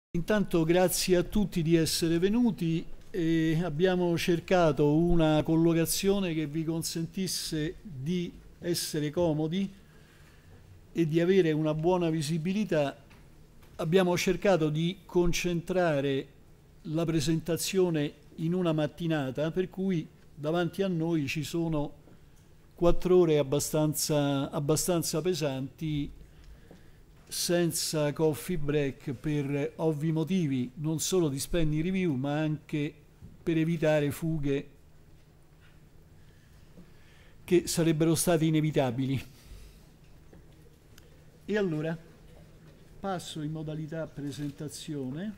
Intanto grazie a tutti di essere venuti e abbiamo cercato una collocazione che vi consentisse di essere comodi e di avere una buona visibilità. Abbiamo cercato di concentrare la presentazione in una mattinata, per cui davanti a noi ci sono 4 ore abbastanza pesanti, senza coffee break per ovvi motivi, non solo di spending review ma anche per evitare fughe che sarebbero state inevitabili. E allora passo in modalità presentazione.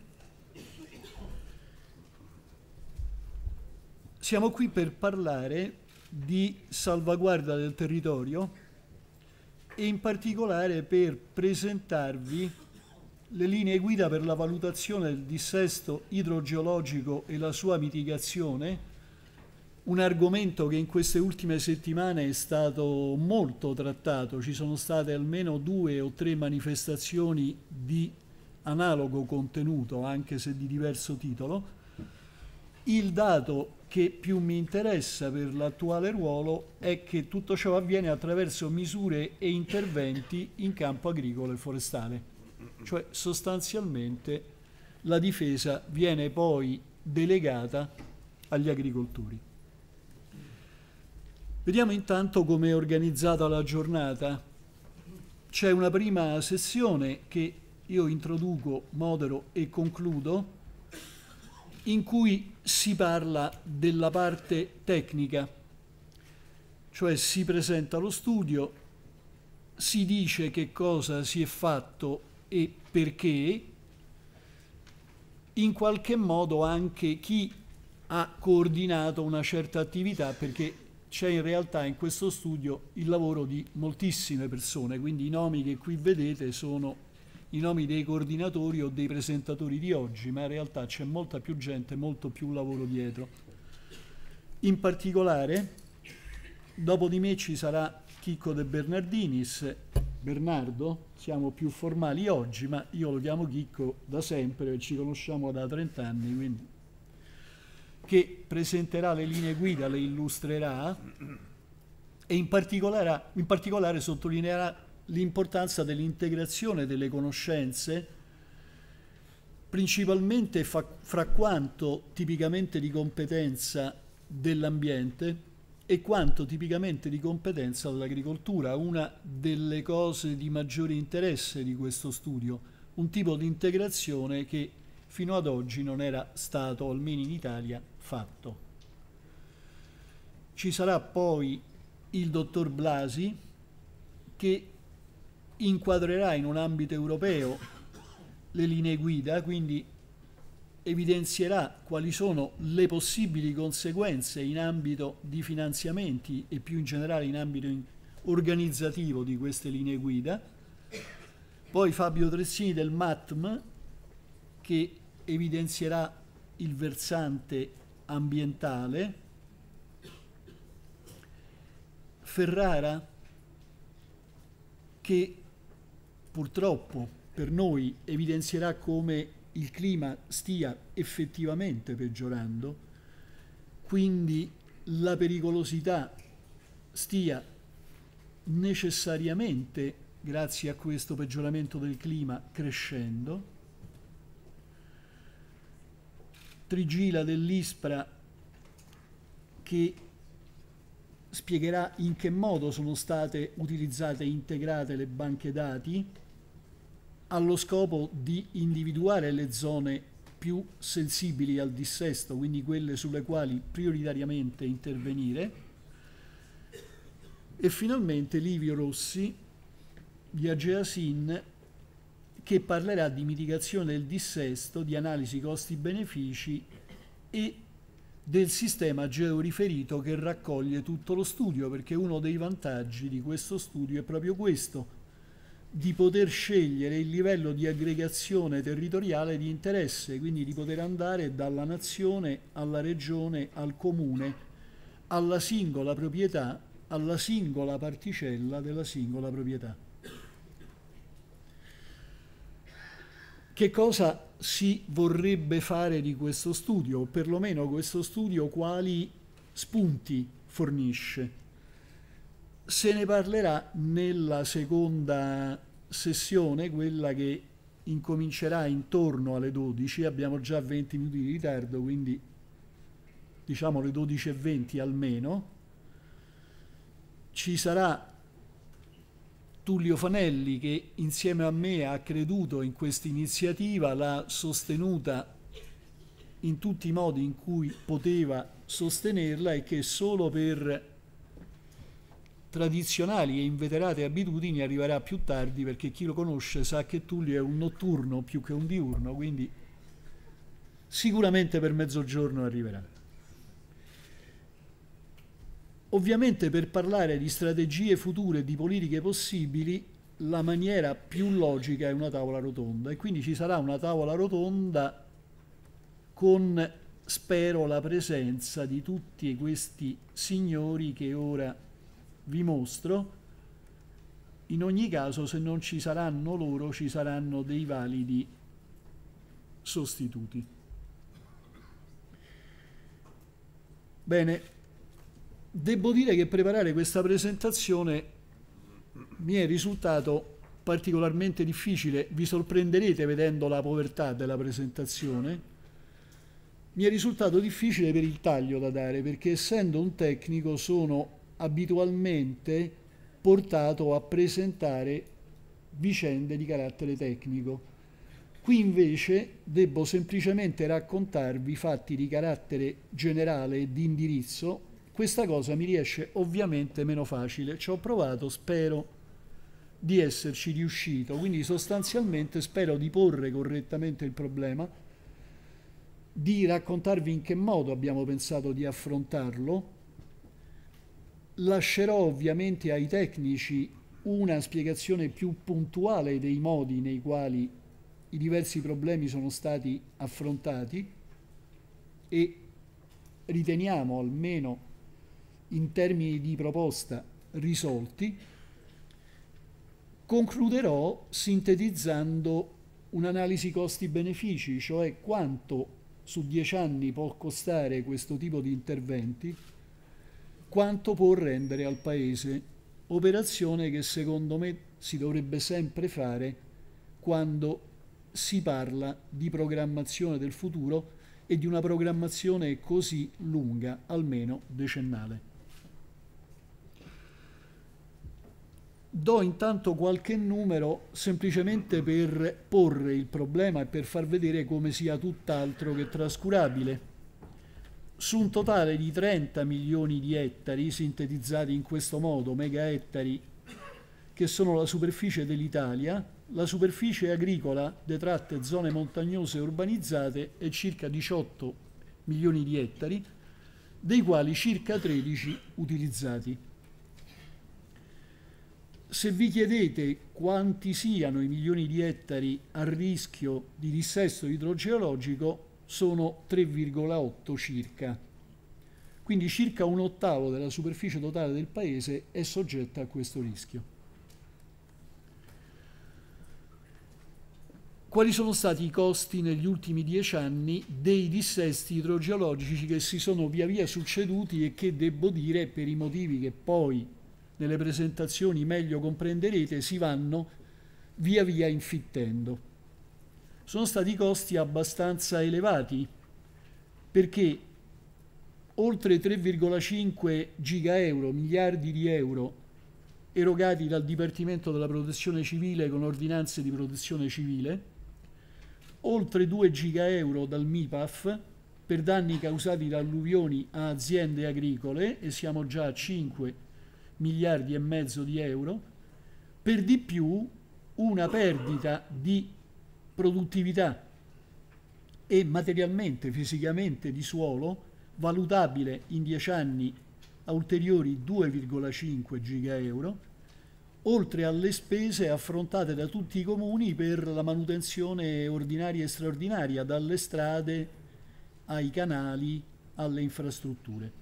Siamo qui per parlare di salvaguardia del territorio e in particolare per presentarvi le linee guida per la valutazione del dissesto idrogeologico e la sua mitigazione, un argomento che in queste ultime settimane è stato molto trattato. Ci sono state almeno 2 o 3 manifestazioni di analogo contenuto, anche se di diverso titolo. Il dato che più mi interessa per l'attuale ruolo è che tutto ciò avviene attraverso misure e interventi in campo agricolo e forestale, cioè sostanzialmente la difesa viene poi delegata agli agricoltori. Vediamo intanto come è organizzata la giornata. C'è una prima sessione che io introduco, modero e concludo, in cui si parla della parte tecnica, cioè si presenta lo studio, si dice che cosa si è fatto e perché, in qualche modo anche chi ha coordinato una certa attività, perché c'è in realtà in questo studio il lavoro di moltissime persone, quindi i nomi che qui vedete sono i nomi dei coordinatori o dei presentatori di oggi, ma in realtà c'è molta più gente, molto più lavoro dietro. In particolare, dopo di me ci sarà Chicco De Bernardinis, Bernardo, siamo più formali oggi, ma io lo chiamo Chicco da sempre, ci conosciamo da 30 anni, quindi, che presenterà le linee guida, le illustrerà e in particolare sottolineerà l'importanza dell'integrazione delle conoscenze, principalmente fra quanto tipicamente di competenza dell'ambiente e quanto tipicamente di competenza dell'agricoltura, una delle cose di maggiore interesse di questo studio, un tipo di integrazione che fino ad oggi non era stato, almeno in Italia, fatto. Ci sarà poi il dottor Blasi, che inquadrerà in un ambito europeo le linee guida, quindi evidenzierà quali sono le possibili conseguenze in ambito di finanziamenti e più in generale in ambito organizzativo di queste linee guida. Poi Fabio Tressini del MATM, che evidenzierà il versante ambientale. Ferrara, che purtroppo per noi evidenzierà come il clima stia effettivamente peggiorando, quindi la pericolosità stia necessariamente, grazie a questo peggioramento del clima, crescendo. Trigila dell'ISPRA, che spiegherà in che modo sono state utilizzate e integrate le banche dati allo scopo di individuare le zone più sensibili al dissesto, quindi quelle sulle quali prioritariamente intervenire. E finalmente Livio Rossi di Ageasin, che parlerà di mitigazione del dissesto, di analisi costi-benefici e del sistema georiferito che raccoglie tutto lo studio, perché uno dei vantaggi di questo studio è proprio questo, di poter scegliere il livello di aggregazione territoriale di interesse, quindi di poter andare dalla nazione alla regione, al comune, alla singola proprietà, alla singola particella della singola proprietà. Che cosa si vorrebbe fare di questo studio, o perlomeno questo studio quali spunti fornisce? Se ne parlerà nella seconda sessione, quella che incomincerà intorno alle 12, abbiamo già 20 minuti di ritardo, quindi diciamo le 12:20 almeno. Ci sarà Tullio Fanelli che insieme a me ha creduto in questa iniziativa, l'ha sostenuta in tutti i modi in cui poteva sostenerla e che solo per tradizionali e inveterate abitudini arriverà più tardi, perché chi lo conosce sa che Tullio è un notturno più che un diurno, quindi sicuramente per mezzogiorno arriverà. Ovviamente per parlare di strategie future e di politiche possibili la maniera più logica è una tavola rotonda, e quindi ci sarà una tavola rotonda con, spero, la presenza di tutti questi signori che ora vi mostro. In ogni caso, se non ci saranno loro, ci saranno dei validi sostituti. Bene, devo dire che preparare questa presentazione mi è risultato particolarmente difficile. Vi sorprenderete vedendo la povertà della presentazione. Mi è risultato difficile per il taglio da dare, perché essendo un tecnico sono abitualmente portato a presentare vicende di carattere tecnico. Qui invece devo semplicemente raccontarvi fatti di carattere generale e di indirizzo. Questa cosa mi riesce ovviamente meno facile. Ci ho provato, spero di esserci riuscito, quindi sostanzialmente spero di porre correttamente il problema, di raccontarvi in che modo abbiamo pensato di affrontarlo. Lascerò ovviamente ai tecnici una spiegazione più puntuale dei modi nei quali i diversi problemi sono stati affrontati e riteniamo, almeno in termini di proposta, risolti. Concluderò sintetizzando un'analisi costi-benefici, cioè quanto su 10 anni può costare questo tipo di interventi, quanto può rendere al Paese, operazione che secondo me si dovrebbe sempre fare quando si parla di programmazione del futuro e di una programmazione così lunga, almeno decennale. Do intanto qualche numero semplicemente per porre il problema e per far vedere come sia tutt'altro che trascurabile. Su un totale di 30 milioni di ettari, sintetizzati in questo modo, mega ettari, che sono la superficie dell'Italia, la superficie agricola detratte zone montagnose e urbanizzate è circa 18 milioni di ettari, dei quali circa 13 utilizzati. Se vi chiedete quanti siano i milioni di ettari a rischio di dissesto idrogeologico, sono 3,8 circa. Quindi circa un ottavo della superficie totale del paese è soggetta a questo rischio. Quali sono stati i costi negli ultimi 10 anni dei dissesti idrogeologici che si sono via via succeduti e che, devo dire, per i motivi che poi nelle presentazioni meglio comprenderete, si vanno via via infittendo? Sono stati costi abbastanza elevati, perché oltre 3,5 giga euro, miliardi di euro erogati dal Dipartimento della Protezione Civile con ordinanze di protezione civile, oltre 2 giga euro dal MIPAF per danni causati da alluvioni a aziende agricole, e siamo già a 5 miliardi e mezzo di euro, per di più una perdita di produttività e materialmente, fisicamente di suolo, valutabile in 10 anni a ulteriori 2,5 giga euro, oltre alle spese affrontate da tutti i comuni per la manutenzione ordinaria e straordinaria, dalle strade ai canali alle infrastrutture.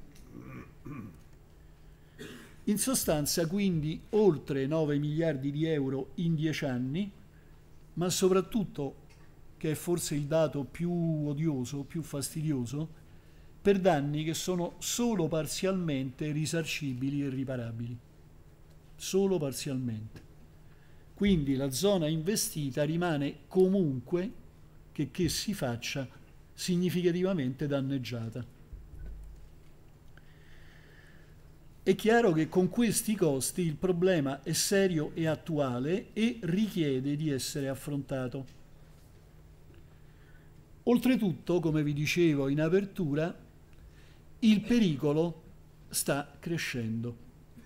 In sostanza, quindi, oltre 9 miliardi di euro in 10 anni, ma soprattutto che è forse il dato più odioso, più fastidioso, per danni che sono solo parzialmente risarcibili e riparabili. Solo parzialmente. Quindi la zona investita rimane comunque, che si faccia, significativamente danneggiata. È chiaro che con questi costi il problema è serio e attuale e richiede di essere affrontato. Oltretutto, come vi dicevo in apertura, il pericolo sta crescendo.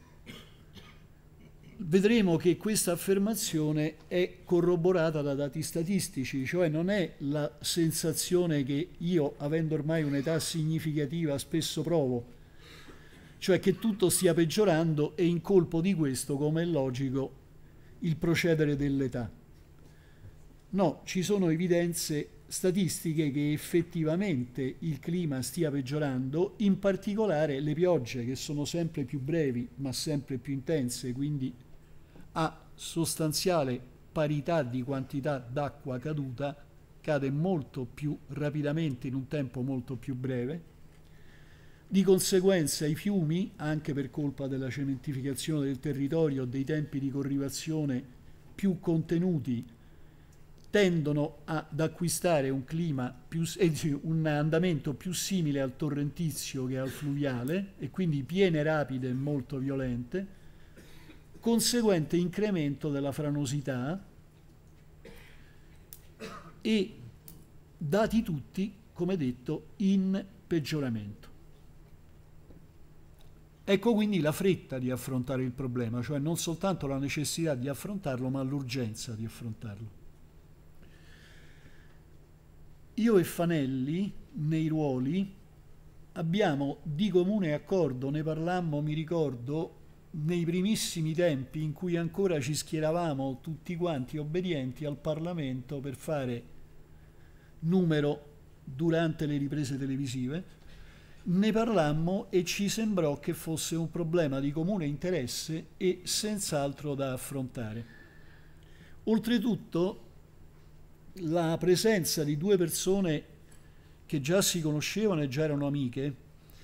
Vedremo che questa affermazione è corroborata da dati statistici, cioè non è la sensazione che io, avendo ormai un'età significativa, spesso provo, cioè che tutto stia peggiorando e in colpo di questo, come è logico, il procedere dell'età. No, ci sono evidenze statistiche che effettivamente il clima stia peggiorando, in particolare le piogge, che sono sempre più brevi ma sempre più intense, quindi a sostanziale parità di quantità d'acqua caduta cade molto più rapidamente in un tempo molto più breve. Di conseguenza i fiumi, anche per colpa della cementificazione del territorio, dei tempi di corrivazione più contenuti, tendono ad acquistare un clima un andamento più simile al torrentizio che al fluviale, e quindi piene rapide e molto violente, conseguente incremento della franosità e dati tutti, come detto, in peggioramento. Ecco quindi la fretta di affrontare il problema, cioè non soltanto la necessità di affrontarlo, ma l'urgenza di affrontarlo. Io e Fanelli, nei ruoli, abbiamo di comune accordo, ne parlammo, mi ricordo, nei primissimi tempi in cui ancora ci schieravamo tutti quanti obbedienti al Parlamento per fare numero durante le riprese televisive, ne parlammo e ci sembrò che fosse un problema di comune interesse e senz'altro da affrontare. Oltretutto, la presenza di due persone che già si conoscevano e già erano amiche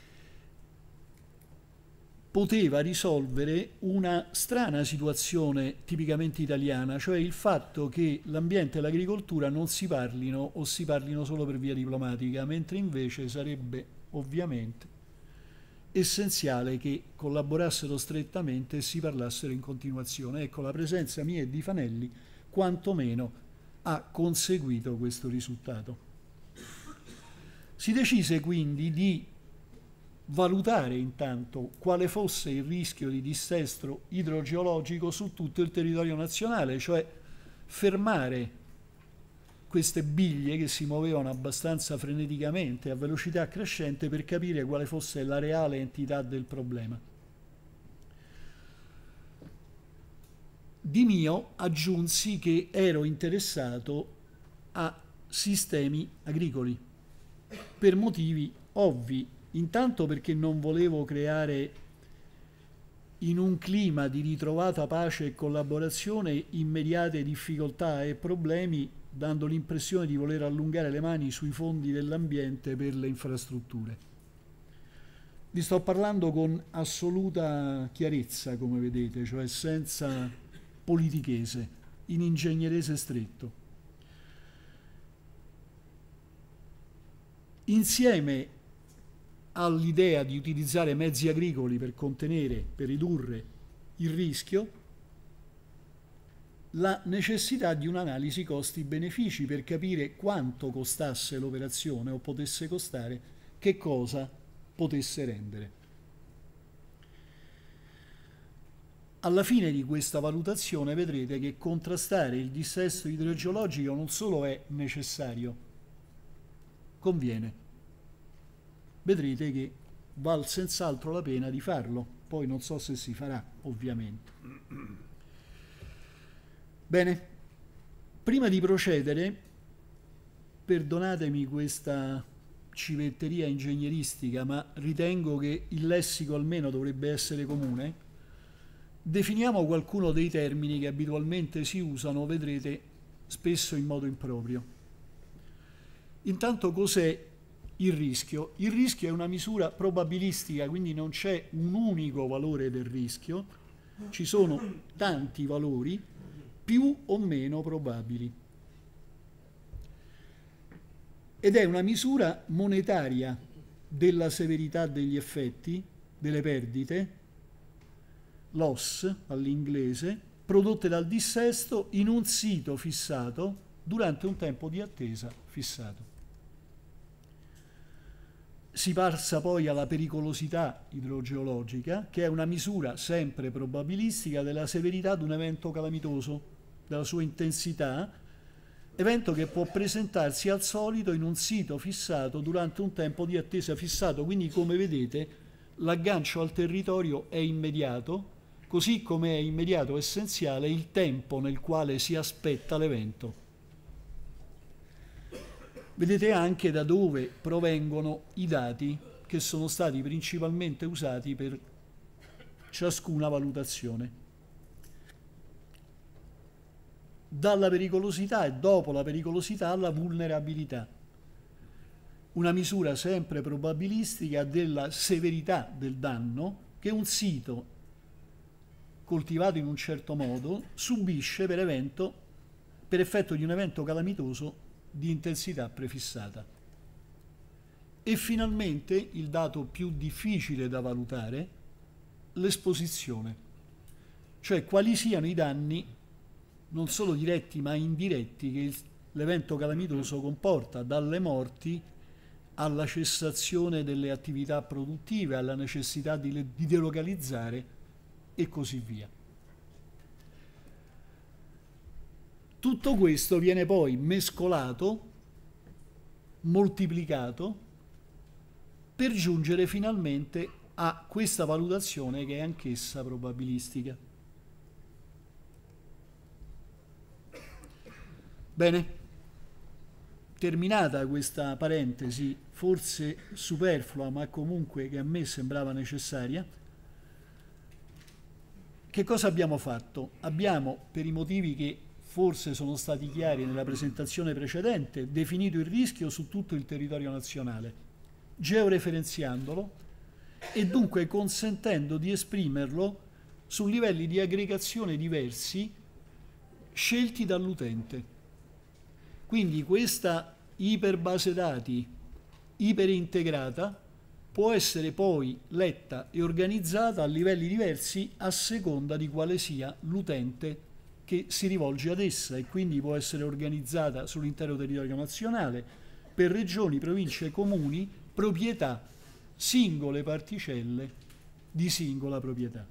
poteva risolvere una strana situazione tipicamente italiana, cioè il fatto che l'ambiente e l'agricoltura non si parlino o si parlino solo per via diplomatica, mentre invece sarebbe ovviamente essenziale che collaborassero strettamente e si parlassero in continuazione. Ecco, la presenza mia e di Fanelli quantomeno ha conseguito questo risultato. Si decise quindi di valutare intanto quale fosse il rischio di dissesto idrogeologico su tutto il territorio nazionale, cioè fermare queste biglie che si muovevano abbastanza freneticamente a velocità crescente per capire quale fosse la reale entità del problema. Di mio aggiunsi che ero interessato a sistemi agricoli per motivi ovvi, intanto perché non volevo creare in un clima di ritrovata pace e collaborazione immediate difficoltà e problemi, dando l'impressione di voler allungare le mani sui fondi dell'ambiente per le infrastrutture. Vi sto parlando con assoluta chiarezza, come vedete, cioè senza politichese, in ingegnerese stretto. Insieme all'idea di utilizzare mezzi agricoli per contenere, per ridurre il rischio, la necessità di un'analisi costi-benefici per capire quanto costasse l'operazione o potesse costare, che cosa potesse rendere. Alla fine di questa valutazione vedrete che contrastare il dissesto idrogeologico non solo è necessario, conviene. Vedrete che vale senz'altro la pena di farlo, poi non so se si farà, ovviamente. Bene, prima di procedere, perdonatemi questa civetteria ingegneristica, ma ritengo che il lessico almeno dovrebbe essere comune. Definiamo qualcuno dei termini che abitualmente si usano, vedrete, spesso in modo improprio. Intanto cos'è il rischio? Il rischio è una misura probabilistica, quindi non c'è un unico valore del rischio, ci sono tanti valori più o meno probabili. Ed è una misura monetaria della severità degli effetti, delle perdite, loss all'inglese, prodotte dal dissesto in un sito fissato durante un tempo di attesa fissato. Si passa poi alla pericolosità idrogeologica, che è una misura sempre probabilistica della severità di un evento calamitoso, della sua intensità, evento che può presentarsi al solito in un sito fissato durante un tempo di attesa fissato. Quindi, come vedete, l'aggancio al territorio è immediato, così come è immediato essenziale il tempo nel quale si aspetta l'evento. Vedete anche da dove provengono i dati che sono stati principalmente usati per ciascuna valutazione. Dalla pericolosità e dopo la pericolosità alla vulnerabilità. Una misura sempre probabilistica della severità del danno che un sito coltivato in un certo modo subisce per effetto di un evento calamitoso di intensità prefissata. E finalmente il dato più difficile da valutare, l'esposizione, cioè quali siano i danni non solo diretti ma indiretti che l'evento calamitoso comporta, dalle morti alla cessazione delle attività produttive, alla necessità di delocalizzare e così via. Tutto questo viene poi mescolato, moltiplicato, per giungere finalmente a questa valutazione che è anch'essa probabilistica. Bene, terminata questa parentesi, forse superflua, ma comunque che a me sembrava necessaria, che cosa abbiamo fatto? Abbiamo, per i motivi che forse sono stati chiari nella presentazione precedente, definito il rischio su tutto il territorio nazionale, georeferenziandolo e dunque consentendo di esprimerlo su livelli di aggregazione diversi scelti dall'utente. Quindi questa iperbase dati iperintegrata può essere poi letta e organizzata a livelli diversi a seconda di quale sia l'utente che si rivolge ad essa, e quindi può essere organizzata sull'intero territorio nazionale per regioni, province, comuni, proprietà, singole particelle di singola proprietà.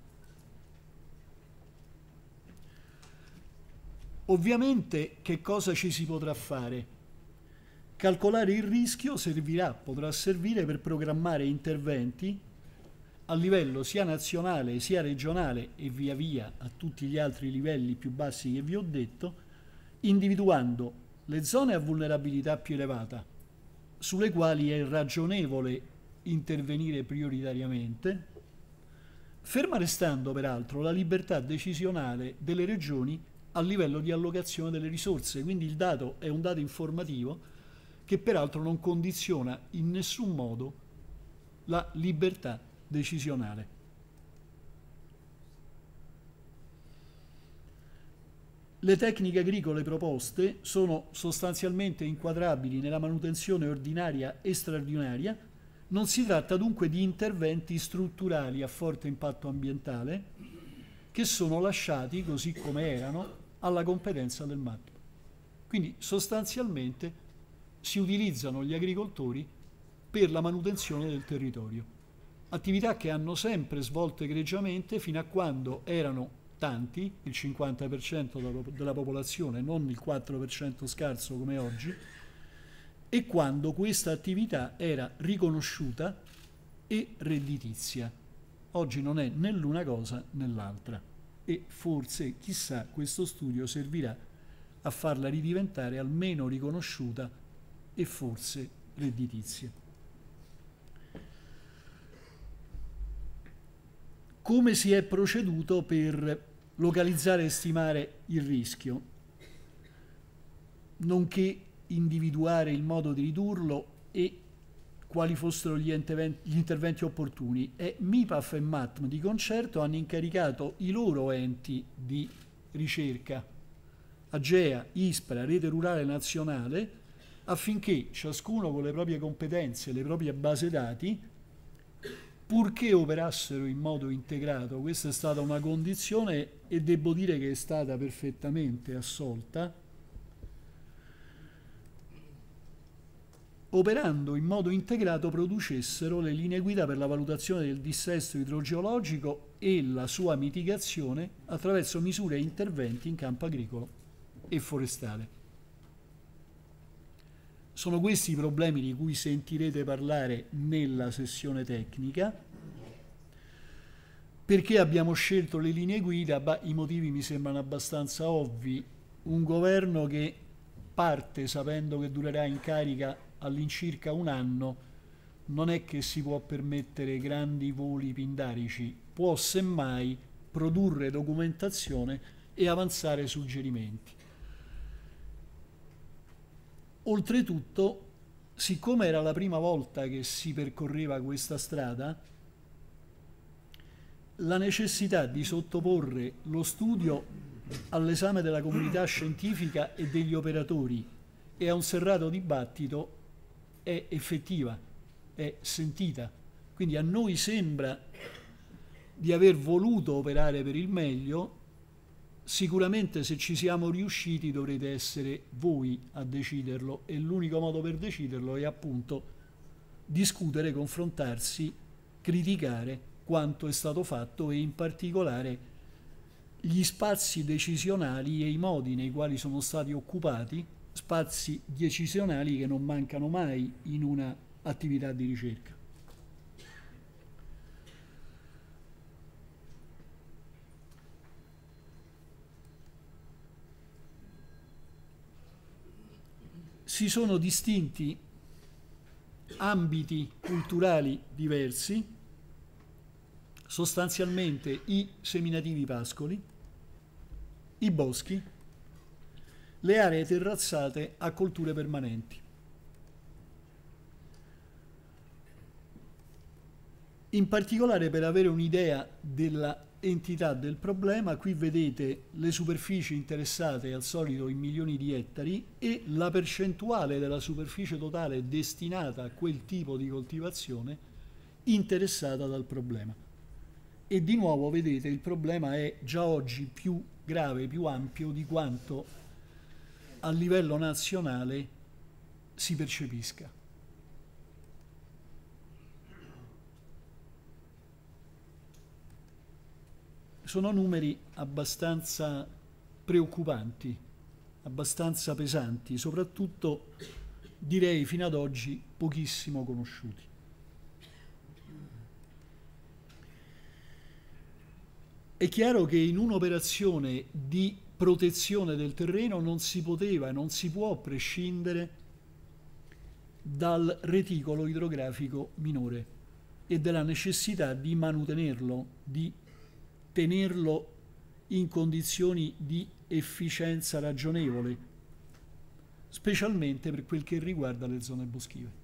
Ovviamente che cosa ci si potrà fare? Calcolare il rischio potrà servire per programmare interventi a livello sia nazionale sia regionale e via via a tutti gli altri livelli più bassi che vi ho detto, individuando le zone a vulnerabilità più elevata, sulle quali è ragionevole intervenire prioritariamente, ferma restando peraltro la libertà decisionale delle regioni a livello di allocazione delle risorse. Quindi il dato è un dato informativo che peraltro non condiziona in nessun modo la libertà decisionale. Le tecniche agricole proposte sono sostanzialmente inquadrabili nella manutenzione ordinaria e straordinaria. Non si tratta dunque di interventi strutturali a forte impatto ambientale che sono lasciati così come erano alla competenza del MAP. Quindi sostanzialmente si utilizzano gli agricoltori per la manutenzione del territorio. Attività che hanno sempre svolto egregiamente fino a quando erano tanti, il 50% della popolazione, non il 4% scarso come oggi, e quando questa attività era riconosciuta e redditizia. Oggi non è né l'una cosa né l'altra, e forse, chissà, questo studio servirà a farla ridiventare almeno riconosciuta e forse redditizia. Come si è proceduto per localizzare e stimare il rischio, nonché individuare il modo di ridurlo e quali fossero gli interventi opportuni, e MIPAF e MATM di concerto hanno incaricato i loro enti di ricerca, AGEA, ISPRA, Rete Rurale Nazionale, affinché ciascuno con le proprie competenze, le proprie basi dati, purché operassero in modo integrato. Questa è stata una condizione e devo dire che è stata perfettamente assolta, operando in modo integrato producessero le linee guida per la valutazione del dissesto idrogeologico e la sua mitigazione attraverso misure e interventi in campo agricolo e forestale. Sono questi i problemi di cui sentirete parlare nella sessione tecnica. Perché abbiamo scelto le linee guida? I motivi mi sembrano abbastanza ovvi. Un governo che parte sapendo che durerà in carica all'incirca un anno non è che si può permettere grandi voli pindarici, può semmai produrre documentazione e avanzare suggerimenti. Oltretutto, siccome era la prima volta che si percorreva questa strada, la necessità di sottoporre lo studio all'esame della comunità scientifica e degli operatori e a un serrato dibattito è effettiva, è sentita. Quindi a noi sembra di aver voluto operare per il meglio. Sicuramente se ci siamo riusciti dovrete essere voi a deciderlo, e l'unico modo per deciderlo è appunto discutere, confrontarsi, criticare quanto è stato fatto e in particolare gli spazi decisionali e i modi nei quali sono stati occupati, spazi decisionali che non mancano mai in una attività di ricerca. Si sono distinti ambiti culturali diversi, sostanzialmente i seminativi pascoli, i boschi, le aree terrazzate a colture permanenti. In particolare, per avere un'idea della entità del problema, qui vedete le superfici interessate al solito in milioni di ettari e la percentuale della superficie totale destinata a quel tipo di coltivazione interessata dal problema. E di nuovo vedete il problema è già oggi più grave, più ampio di quanto a livello nazionale si percepisca. Sono numeri abbastanza preoccupanti, abbastanza pesanti, soprattutto direi fino ad oggi pochissimo conosciuti. È chiaro che in un'operazione di protezione del terreno non si poteva e non si può prescindere dal reticolo idrografico minore e dalla necessità di manutenerlo, di tenerlo in condizioni di efficienza ragionevole, specialmente per quel che riguarda le zone boschive.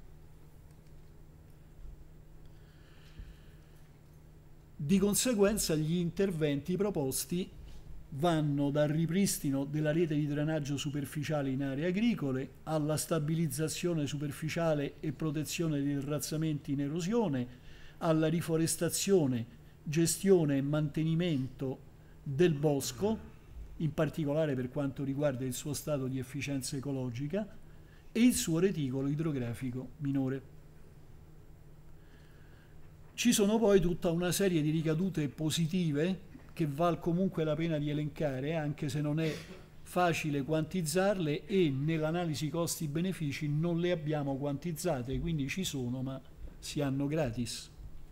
Di conseguenza gli interventi proposti vanno dal ripristino della rete di drenaggio superficiale in aree agricole alla stabilizzazione superficiale e protezione dei terrazzamenti in erosione, alla riforestazione, gestione e mantenimento del bosco, in particolare per quanto riguarda il suo stato di efficienza ecologica e il suo reticolo idrografico minore. Ci sono poi tutta una serie di ricadute positive che val comunque la pena di elencare, anche se non è facile quantizzarle, e nell'analisi costi-benefici non le abbiamo quantizzate, quindi ci sono ma si hanno gratis.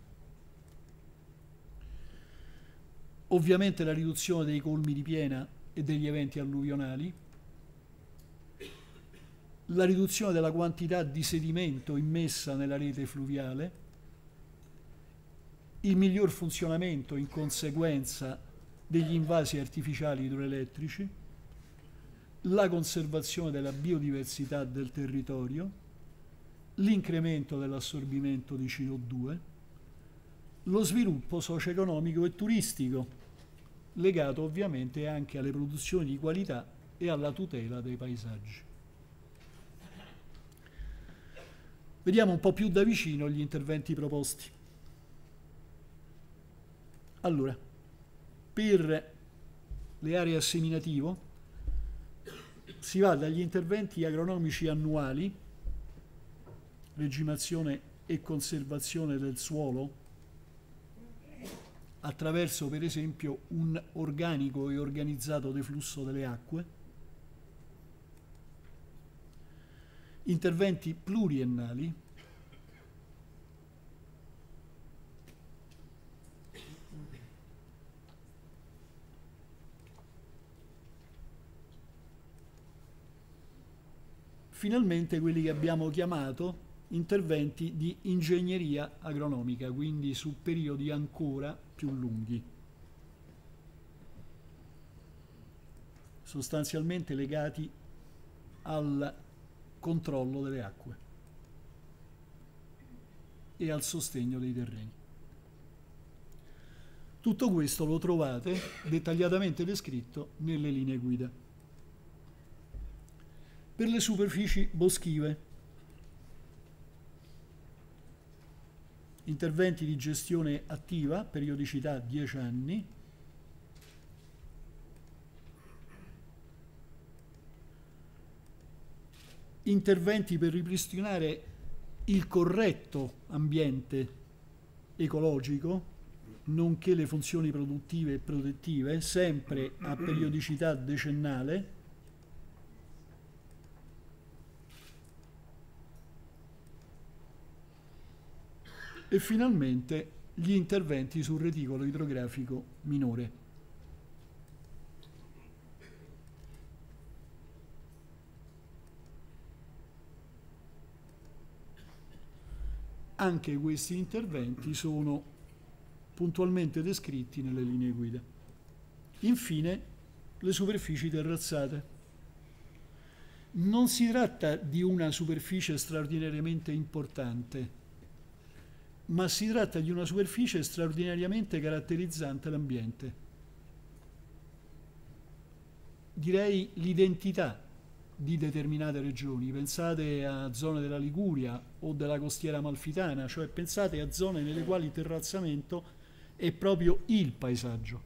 Ovviamente la riduzione dei colmi di piena e degli eventi alluvionali, la riduzione della quantità di sedimento immessa nella rete fluviale, il miglior funzionamento in conseguenza degli invasi artificiali idroelettrici, la conservazione della biodiversità del territorio, l'incremento dell'assorbimento di CO2, lo sviluppo socio-economico e turistico, legato ovviamente anche alle produzioni di qualità e alla tutela dei paesaggi. Vediamo un po' più da vicino gli interventi proposti. Allora, per le aree a seminativo si va dagli interventi agronomici annuali, regimazione e conservazione del suolo, attraverso per esempio un organico e organizzato deflusso delle acque, interventi pluriennali, finalmente quelli che abbiamo chiamato interventi di ingegneria agronomica, quindi su periodi ancora più lunghi, sostanzialmente legati al controllo delle acque e al sostegno dei terreni. Tutto questo lo trovate dettagliatamente descritto nelle linee guida. Per le superfici boschive, interventi di gestione attiva, periodicità 10 anni, interventi per ripristinare il corretto ambiente ecologico, nonché le funzioni produttive e protettive, sempre a periodicità decennale, e finalmente gli interventi sul reticolo idrografico minore. Anche questi interventi sono puntualmente descritti nelle linee guida. Infine, le superfici terrazzate. Non si tratta di una superficie straordinariamente importante, ma si tratta di una superficie straordinariamente caratterizzante l'ambiente. Direi l'identità di determinate regioni. Pensate a zone della Liguria o della costiera amalfitana, cioè pensate a zone nelle quali il terrazzamento è proprio il paesaggio.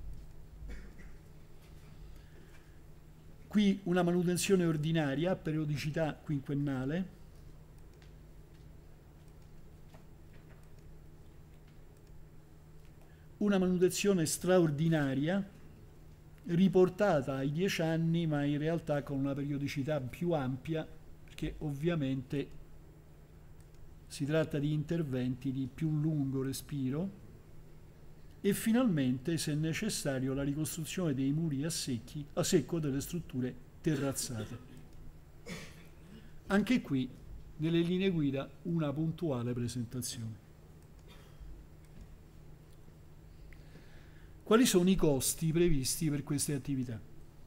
Qui una manutenzione ordinaria a periodicità quinquennale, una manutenzione straordinaria riportata ai 10 anni, ma in realtà con una periodicità più ampia, perché ovviamente si tratta di interventi di più lungo respiro, e finalmente, se necessario, la ricostruzione dei muri a secco delle strutture terrazzate. Anche qui, nelle linee guida, una puntuale presentazione. Quali sono i costi previsti per queste attività?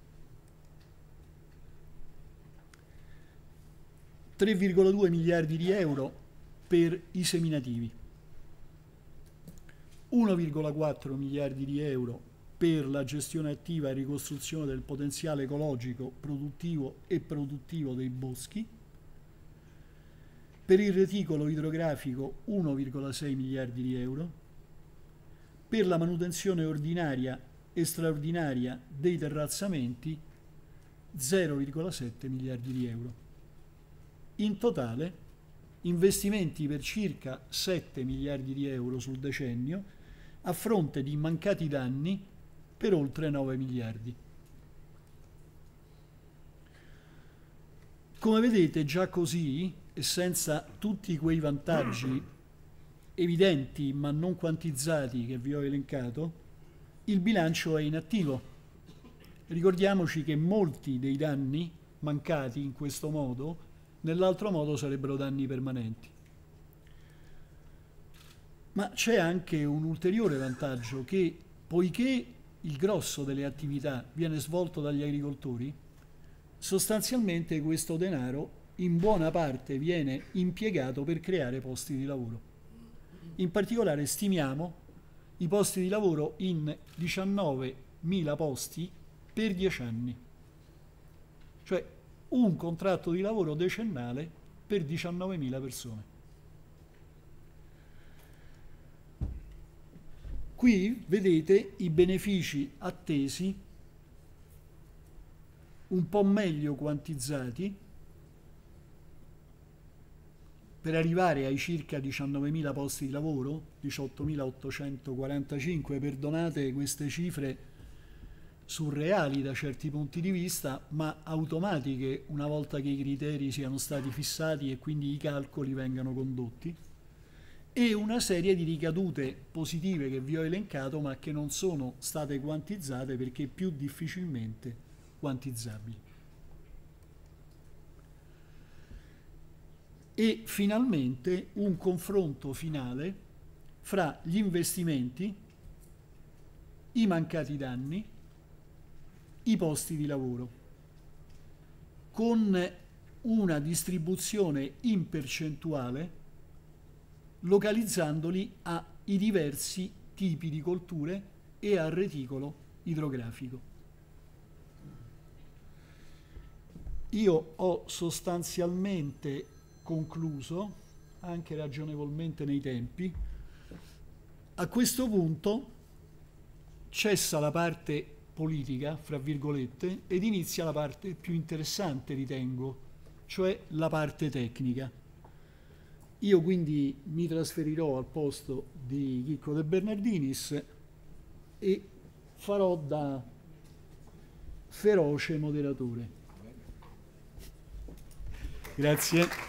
3,2 miliardi di euro per i seminativi, 1,4 miliardi di euro per la gestione attiva e ricostruzione del potenziale ecologico, produttivo e produttivo dei boschi, per il reticolo idrografico 1,6 miliardi di euro, per la manutenzione ordinaria e straordinaria dei terrazzamenti 0,7 miliardi di euro. In totale investimenti per circa 7 miliardi di euro sul decennio a fronte di mancati danni per oltre 9 miliardi. Come vedete, già così e senza tutti quei vantaggi evidenti ma non quantizzati che vi ho elencato, il bilancio è inattivo. Ricordiamoci che molti dei danni mancati in questo modo, nell'altro modo sarebbero danni permanenti. Ma c'è anche un ulteriore vantaggio, che poiché il grosso delle attività viene svolto dagli agricoltori, sostanzialmente questo denaro in buona parte viene impiegato per creare posti di lavoro. In particolare stimiamo i posti di lavoro in 19.000 posti per 10 anni, cioè un contratto di lavoro decennale per 19.000 persone. Qui vedete i benefici attesi, un po' meglio quantizzati, per arrivare ai circa 19.000 posti di lavoro, 18.845, perdonate queste cifre surreali da certi punti di vista, ma automatiche una volta che i criteri siano stati fissati e quindi i calcoli vengano condotti, e una serie di ricadute positive che vi ho elencato ma che non sono state quantizzate perché più difficilmente quantizzabili. E finalmente un confronto finale fra gli investimenti, i mancati danni, i posti di lavoro, con una distribuzione in percentuale localizzandoli ai diversi tipi di colture e al reticolo idrografico. Io ho sostanzialmente concluso, anche ragionevolmente nei tempi. A questo punto cessa la parte politica, fra virgolette, ed inizia la parte più interessante, ritengo, cioè la parte tecnica. Io quindi mi trasferirò al posto di Chicco De Bernardinis e farò da feroce moderatore. Grazie.